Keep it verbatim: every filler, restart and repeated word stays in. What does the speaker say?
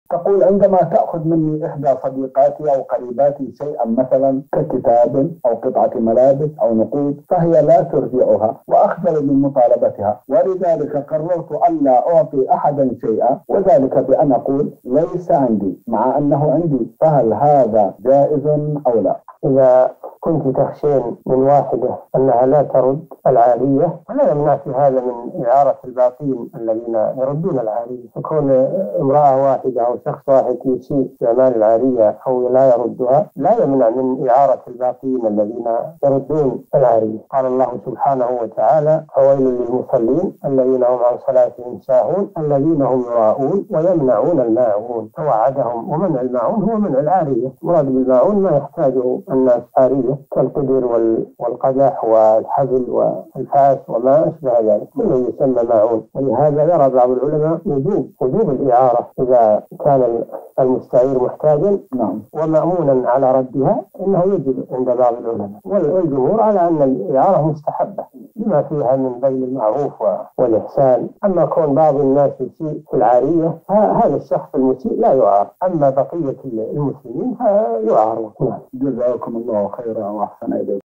تقول عندما تأخذ مني إحدى صديقاتي أو قريباتي شيئا مثلا ككتاب أو قطعة ملابس أو نقود، فهي لا ترجعها وأخجل من مطالبتها، ولذلك قررت ألا أعطي أحدا شيئا، وذلك بأن أقول ليس عندي مع أنه عندي. فهل هذا جائز أو لا؟ إذا كنت تخشين من واحدة أنها لا ترد العارية فلا يمنع في هذا من إعارة الباقين الذين يردون العارية. تكون امرأة واحدة أو شخص واحد يسيء استعمال العارية أو لا يردها لا يمنع من إعارة الباقين الذين يردون العارية. قال الله سبحانه وتعالى: فويل للمصلين الذين هم عن صلاتهم ساهون الذين هم يراءون ويمنعون الماعون. فوعدهم، ومنع الماعون هو منع العارية. مراد بالماعون ما يحتاجه الناس عارية كالقدر والقدح والحبل والفاس وما أشبه ذلك، كله يسمى ماعون. ولهذا يرى بعض العلماء وجوب وجوب الإعارة إذا كان المستعير محتاجا نعم ومأمونا على ردها، إنه يجب عند بعض العلماء، والجمهور على أن الإعارة مستحبة لما فيها من بذل المعروف والإحسان. أما كون بعض الناس يسيء في العارية هذا الشخص المسيء لا يعار، أما بقية المسلمين فيعارون. جزاكم الله خيرا وأحسن إليكم.